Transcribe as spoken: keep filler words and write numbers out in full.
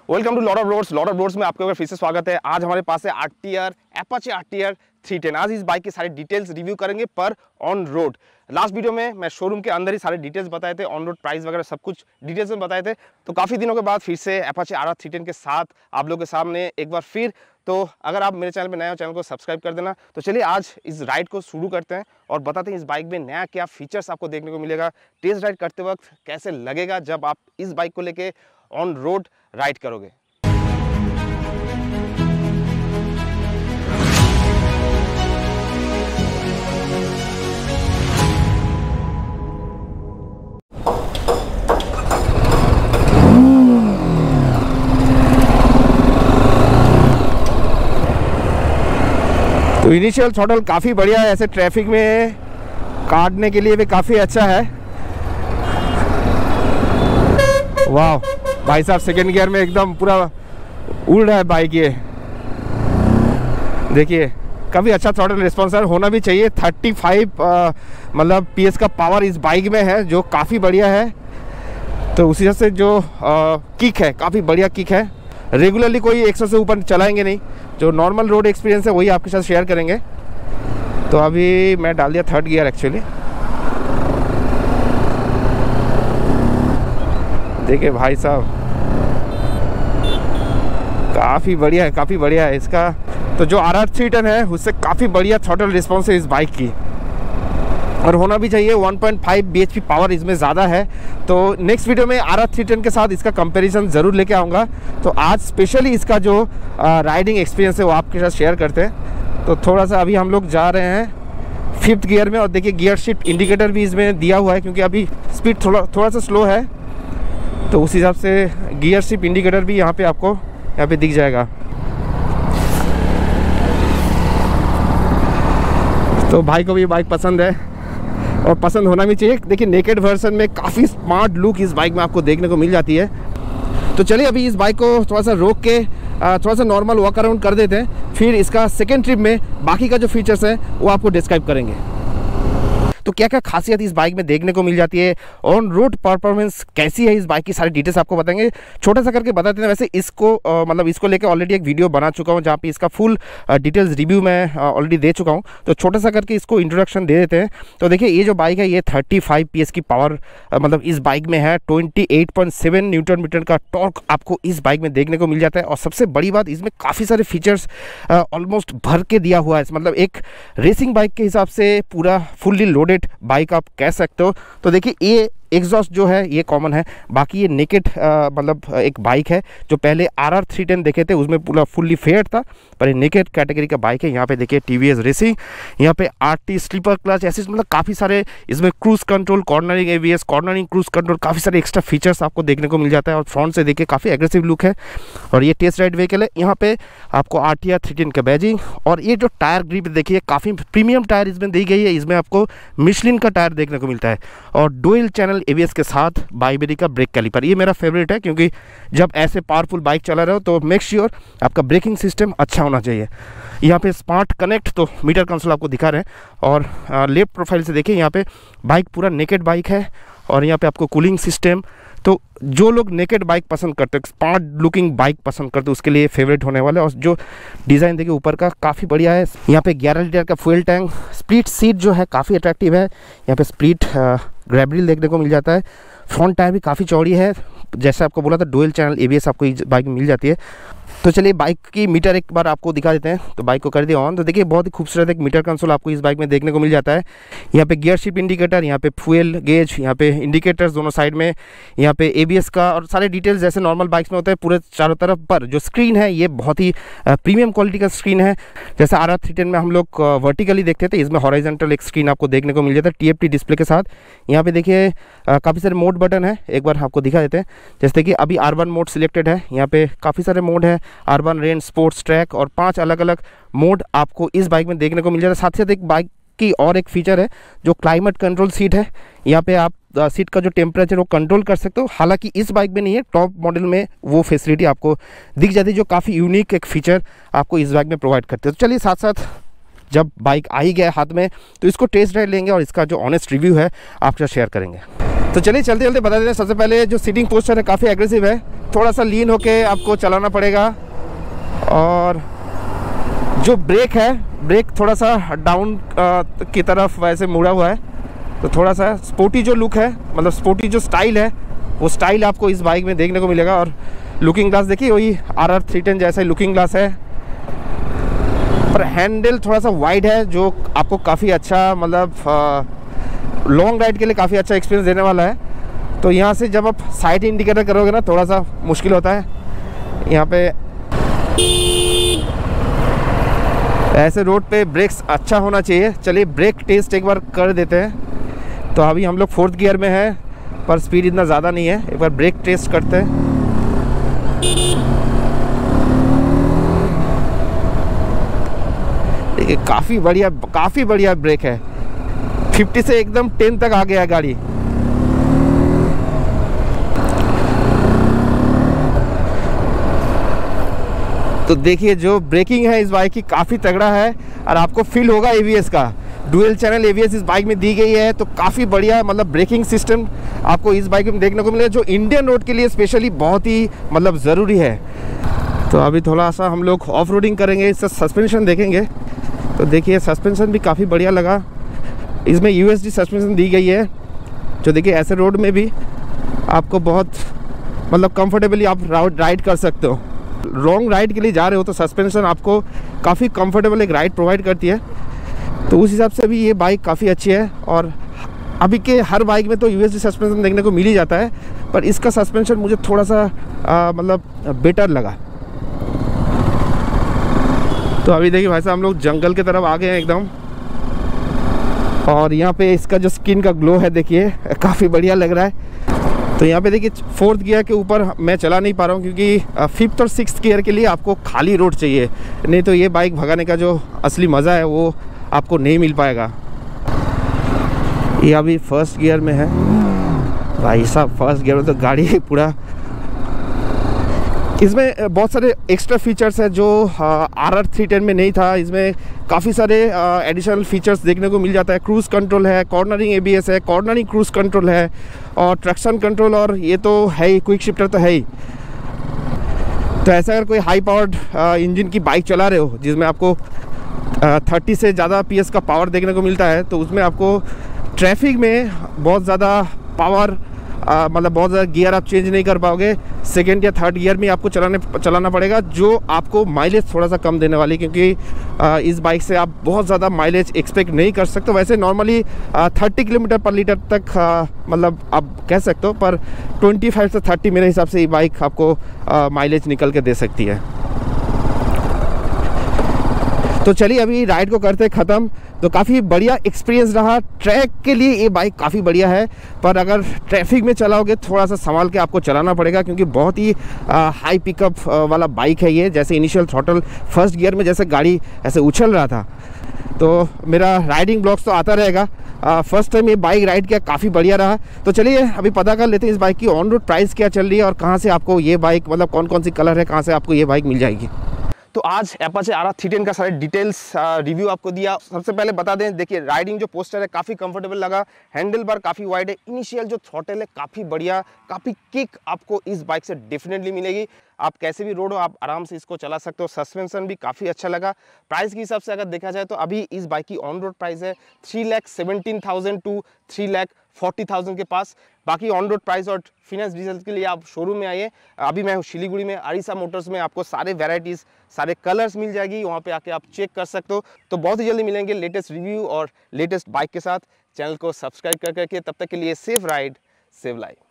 Welcome to lot of roads. Lot of roads में आपका फिर से स्वागत है। आज हमारे पास है RTR Apache RTR three ten. आज इस बाइक की सारी डिटेल्स रिव्यू करेंगे पर ऑन रोड। लास्ट वीडियो में मैं शोरूम के अंदर ही सारे डिटेल्स बताए थे, ऑन रोड प्राइस वगैरह सब कुछ डिटेल्स में बताए थे। तो काफ़ी दिनों के बाद फिर से अपाचे आरटीआर थ्री टेन के साथ आप लोगों के सामने एक बार फिर। तो अगर आप मेरे चैनल पे नए हो, चैनल को सब्सक्राइब कर देना। तो चलिए आज इस राइड को शुरू करते हैं और बताते हैं इस बाइक में नया क्या फीचर्स आपको देखने को मिलेगा, टेस्ट राइड करते वक्त कैसे लगेगा जब आप इस बाइक को लेके ऑन रोड राइड करोगे। तो इनिशियल थ्रॉटल काफ़ी बढ़िया है, ऐसे ट्रैफिक में काटने के लिए भी काफ़ी अच्छा है। वाह भाई साहब, सेकेंड गियर में एकदम पूरा उड़ रहा है बाइक। ये देखिए काफ़ी अच्छा थ्रॉटल रिस्पॉन्स होना भी चाहिए। पैंतीस मतलब पीएस का पावर इस बाइक में है जो काफ़ी बढ़िया है। तो उसी वजह से जो आ, किक है काफ़ी बढ़िया किक है। रेगुलरली कोई एक सौ से ऊपर चलाएंगे नहीं, जो नॉर्मल रोड एक्सपीरियंस है वही आपके साथ शेयर करेंगे। तो अभी मैं डाल दिया थर्ड गियर एक्चुअली। देखिए भाई साहब काफ़ी बढ़िया है, काफ़ी बढ़िया है इसका। तो जो आर आर थ्री टेन है उससे काफ़ी बढ़िया थ्रॉटल रिस्पॉन्स है इस बाइक की, और होना भी चाहिए। One point five BHP power इसमें ज़्यादा है। तो नेक्स्ट वीडियो में आर आर थ्री टेन के साथ इसका कंपैरिजन ज़रूर लेके आऊँगा। तो आज स्पेशली इसका जो राइडिंग एक्सपीरियंस है वो आपके साथ शेयर करते हैं। तो थोड़ा सा अभी हम लोग जा रहे हैं फिफ्थ गियर में, और देखिए गियर शिफ्ट इंडिकेटर भी इसमें दिया हुआ है क्योंकि अभी स्पीड थोड़ा थोड़ा सा स्लो है। तो उस हिसाब से गियर शिफ्ट इंडिकेटर भी यहाँ पर आपको यहाँ पर दिख जाएगा। तो भाई को भी बाइक पसंद है और पसंद होना भी चाहिए। देखिए नेकेड वर्जन में काफ़ी स्मार्ट लुक इस बाइक में आपको देखने को मिल जाती है। तो चलिए अभी इस बाइक को थोड़ा सा रोक के थोड़ा सा नॉर्मल वॉक अराउंड कर देते हैं, फिर इसका सेकेंड ट्रिप में बाकी का जो फीचर्स है वो आपको डिस्क्राइब करेंगे। तो क्या क्या खासियत इस बाइक में देखने को मिल जाती है, ऑन रोड परफॉर्मेंस कैसी है इस बाइक की, सारी डिटेल्स आपको बताएंगे। छोटा सा करके बताते हैं। वैसे इसको आ, मतलब इसको लेकर ऑलरेडी एक वीडियो बना चुका हूँ जहाँ पे इसका फुल डिटेल्स रिव्यू मैं ऑलरेडी दे चुका हूँ। तो छोटा सा करके इसको इंट्रोडक्शन दे देते हैं। तो देखिए ये जो बाइक है ये पैंतीस पीएस की पावर मतलब इस बाइक में है। अट्ठाईस पॉइंट सात न्यूटन मीटर का टॉर्क आपको इस बाइक में देखने को मिल जाता है। और सबसे बड़ी बात, इसमें काफ़ी सारे फीचर्स ऑलमोस्ट भर के दिया हुआ है। मतलब एक रेसिंग बाइक के हिसाब से पूरा फुल्ली लोडेड बाइक आप कह सकते हो। तो देखिए ये एग्जॉस्ट जो है ये कॉमन है, बाकी ये नेकेड मतलब एक बाइक है। जो पहले आर आर थ्री टेन देखे थे उसमें पूरा फुल्ली फेयर था, पर ये नेकेड कैटेगरी का बाइक है। यहाँ पे देखिए टीवीएस रेसिंग, यहाँ पे आरटी स्लीपर क्लच, ऐसे मतलब काफ़ी सारे इसमें cruise control, cornering ABS, cornering cruise control, काफ़ी सारे एक्स्ट्रा फीचर्स आपको देखने को मिल जाता है। और फ्रंट से देखिए काफ़ी एग्रेसिव लुक है। और ये टेस्ट राइड व्हीकल है। यहाँ पे आपको आरटीआर थ्री टेन का बैजिंग, और ये जो टायर ग्रिप देखिए काफ़ी प्रीमियम टायर इसमें दी गई है। इसमें आपको मिशलिन का टायर देखने को मिलता है और डुअल चैनल एबीएस के साथ बाइबेरी का ब्रेक कैलिपर। ये मेरा फेवरेट है क्योंकि जब ऐसे पावरफुल बाइक चला रहे हो तो मेक श्योर आपका ब्रेकिंग सिस्टम अच्छा होना चाहिए। यहाँ पे स्मार्ट कनेक्ट, तो मीटर कंसोल आपको दिखा रहे हैं। और लेफ्ट प्रोफाइल से देखिए यहाँ पे बाइक पूरा नेकेड बाइक है, और यहाँ पे आपको कूलिंग सिस्टम। तो जो लोग नेकेड बाइक पसंद करते हैं, स्मार्ट लुकिंग बाइक पसंद करते हैं, उसके लिए फेवरेट होने वाला है। और जो डिज़ाइन देखिए ऊपर का काफ़ी बढ़िया है। यहाँ पे ग्यारह लीटर का फ्यूल टैंक, स्प्लिट सीट जो है काफ़ी अट्रैक्टिव है। यहाँ पे स्प्लिट ग्रैब रिल देखने को मिल जाता है। फ्रंट टायर भी काफ़ी चौड़ी है, जैसे आपको बोला था डुअल चैनल एबीएस आपको इस बाइक में मिल जाती है। तो चलिए बाइक की मीटर एक बार आपको दिखा देते हैं। तो बाइक को कर दिया ऑन। तो देखिए बहुत ही खूबसूरत एक मीटर कंसोल आपको इस बाइक में देखने को मिल जाता है। यहाँ पे गियर शिफ्ट इंडिकेटर, यहाँ पे फ्यूल गेज, यहाँ पे इंडिकेटर्स दोनों साइड में, यहाँ पे एबीएस का और सारे डिटेल्स जैसे नॉर्मल बाइक्स में होते हैं पूरे चारों तरफ। पर जो स्क्रीन है ये बहुत ही प्रीमियम क्वालिटी का स्क्रीन है। जैसे आर आर थ्री टेन में हम लोग वर्टिकली देखते थे, इसमें हॉरिजॉन्टल एक स्क्रीन आपको देखने को मिल जाता है टीएफटी डिस्प्ले के साथ। यहाँ पे देखिए काफ़ी सारे मोड बटन है, एक बार आपको दिखा देते हैं। जैसे कि अभी अर्बन मोड सिलेक्टेड है, यहाँ पे काफ़ी सारे मोड है, अर्बन, रेंज, स्पोर्ट्स, ट्रैक, और पांच अलग अलग मोड आपको इस बाइक में देखने को मिल जाता है। साथ ही साथ एक बाइक की और एक फीचर है जो क्लाइमेट कंट्रोल सीट है। यहाँ पे आप सीट का जो टेम्परेचर वो कंट्रोल कर सकते हो। हालांकि इस बाइक में नहीं है, टॉप मॉडल में वो फैसिलिटी आपको दिख जाती है, जो काफ़ी यूनिक एक फीचर आपको इस बाइक में प्रोवाइड करते हैं। तो चलिए साथ साथ जब बाइक आ ही गया हाथ में तो इसको टेस्ट राइड लेंगे और इसका जो ऑनेस्ट रिव्यू है आपके साथ शेयर करेंगे। तो चलिए चलते चलते बता देते हैं। सबसे पहले जो सीटिंग पोस्चर है काफ़ी एग्रेसिव है, थोड़ा सा लीन होके आपको चलाना पड़ेगा। और जो ब्रेक है, ब्रेक थोड़ा सा डाउन की तरफ वैसे मुड़ा हुआ है, तो थोड़ा सा स्पोर्टी जो लुक है, मतलब स्पोर्टी जो स्टाइल है, वो स्टाइल आपको इस बाइक में देखने को मिलेगा। और लुकिंग ग्लास देखिए वही आर आर थ्री टेन जैसा लुकिंग ग्लास है, पर हैंडल थोड़ा सा वाइड है जो आपको काफ़ी अच्छा, मतलब लॉन्ग राइड के लिए काफ़ी अच्छा एक्सपीरियंस देने वाला है। तो यहाँ से जब आप साइड इंडिकेटर करोगे ना, थोड़ा सा मुश्किल होता है। यहाँ पे ऐसे रोड पे ब्रेक्स अच्छा होना चाहिए। चलिए ब्रेक टेस्ट एक बार कर देते हैं। तो अभी हम लोग फोर्थ गियर में है, पर स्पीड इतना ज़्यादा नहीं है। एक बार ब्रेक टेस्ट करते हैं। देखिए काफ़ी बढ़िया, काफ़ी बढ़िया ब्रेक है। फिफ्टी से एकदम टेन तक आ गया गाड़ी। तो देखिए जो ब्रेकिंग है इस बाइक की काफ़ी तगड़ा है, और आपको फील होगा एबीएस का। डुअल चैनल एबीएस इस बाइक में दी गई है, तो काफ़ी बढ़िया मतलब ब्रेकिंग सिस्टम आपको इस बाइक में देखने को मिलेगा, जो इंडियन रोड के लिए स्पेशली बहुत ही मतलब ज़रूरी है। तो अभी थोड़ा सा हम लोग ऑफ रोडिंग करेंगे, इससे सस्पेंशन देखेंगे। तो देखिए सस्पेंशन भी काफ़ी बढ़िया लगा। इसमें यूएसडी सस्पेंशन दी गई है, जो देखिए ऐसे रोड में भी आपको बहुत मतलब कंफर्टेबली आप राइड कर सकते हो। लॉन्ग राइड के लिए जा रहे हो तो सस्पेंशन आपको काफ़ी कंफर्टेबल एक राइड प्रोवाइड करती है। तो उस हिसाब से भी ये बाइक काफ़ी अच्छी है। और अभी के हर बाइक में तो यूएसडी सस्पेंशन देखने को मिल ही जाता है, पर इसका सस्पेंशन मुझे थोड़ा सा आ, मतलब बेटर लगा। तो अभी देखिए भाई साहब हम लोग जंगल की तरफ आ गए हैं एकदम, और यहाँ पे इसका जो स्किन का ग्लो है देखिए काफ़ी बढ़िया लग रहा है। तो यहाँ पे देखिए फोर्थ गियर के ऊपर मैं चला नहीं पा रहा हूँ, क्योंकि फिफ्थ और सिक्स्थ गियर के लिए आपको खाली रोड चाहिए, नहीं तो ये बाइक भगाने का जो असली मज़ा है वो आपको नहीं मिल पाएगा। ये अभी फर्स्ट गियर में है भाई साहब। फर्स्ट गियर में तो गाड़ी पूरा, इसमें बहुत सारे एक्स्ट्रा फीचर्स है जो आर आर थ्री टेन में नहीं था। इसमें काफ़ी सारे एडिशनल फीचर्स देखने को मिल जाता है। क्रूज़ कंट्रोल है, कॉर्नरिंग एबीएस है, कॉर्नरिंग क्रूज़ कंट्रोल है, और ट्रैक्शन कंट्रोल, और ये तो है ही, क्विक शिफ्टर तो है ही। तो ऐसा अगर कोई हाई पावर्ड इंजन की बाइक चला रहे हो जिसमें आपको थर्टी से ज़्यादा पीएस का पावर देखने को मिलता है, तो उसमें आपको ट्रैफिक में बहुत ज़्यादा पावर आ, मतलब बहुत ज़्यादा गियर आप चेंज नहीं कर पाओगे। सेकेंड या थर्ड गियर में आपको चलाने चलाना पड़ेगा, जो आपको माइलेज थोड़ा सा कम देने वाली, क्योंकि आ, इस बाइक से आप बहुत ज़्यादा माइलेज एक्सपेक्ट नहीं कर सकते। वैसे normally thirty kilometre per litre तक आ, मतलब आप कह सकते हो, पर ट्वेंटी फाइव से थर्टी मेरे हिसाब से ये बाइक आपको माइलेज निकल के दे सकती है। तो चलिए अभी राइड को करते ख़त्म। तो काफ़ी बढ़िया एक्सपीरियंस रहा। ट्रैक के लिए ये बाइक काफ़ी बढ़िया है, पर अगर ट्रैफिक में चलाओगे थोड़ा सा संभाल के आपको चलाना पड़ेगा, क्योंकि बहुत ही आ, हाई पिकअप वाला बाइक है ये। जैसे इनिशियल थ्रॉटल फर्स्ट गियर में जैसे गाड़ी ऐसे उछल रहा था। तो मेरा राइडिंग ब्लॉग्स तो आता रहेगा। फर्स्ट टाइम ये बाइक राइड किया, काफ़ी बढ़िया रहा। तो चलिए अभी पता कर लेते हैं इस बाइक की ऑन रोड प्राइस क्या चल रही है, और कहाँ से आपको ये बाइक, मतलब कौन कौन सी कलर है, कहाँ से आपको ये बाइक मिल जाएगी। तो आज Apache R R three ten का सारे डिटेल्स रिव्यू आपको दिया। सबसे पहले बता दें, देखिए राइडिंग जो पोस्टर है काफ़ी कंफर्टेबल लगा, हैंडल बार काफ़ी वाइड है, इनिशियल जो थ्रॉटल है काफ़ी बढ़िया, काफ़ी किक आपको इस बाइक से डेफिनेटली मिलेगी। आप कैसे भी रोड हो आप आराम से इसको चला सकते हो। सस्पेंशन भी काफ़ी अच्छा लगा। प्राइस के हिसाब से अगर देखा जाए तो अभी इस बाइक की ऑन रोड प्राइस है three lakh seventeen thousand two three lakh forty thousand के पास। बाकी ऑन रोड प्राइस और फिनांस डिटेल्स के लिए आप शोरूम में आइए। अभी मैं हूँ शिलीगुड़ी में, अरीसा मोटर्स में। आपको सारे वेराइटीज़, सारे कलर्स मिल जाएगी, वहाँ पे आके आप चेक कर सकते हो। तो बहुत ही जल्दी मिलेंगे लेटेस्ट रिव्यू और लेटेस्ट बाइक के साथ। चैनल को सब्सक्राइब कर करके, तब तक के लिए सेफ राइड सेव लाइफ।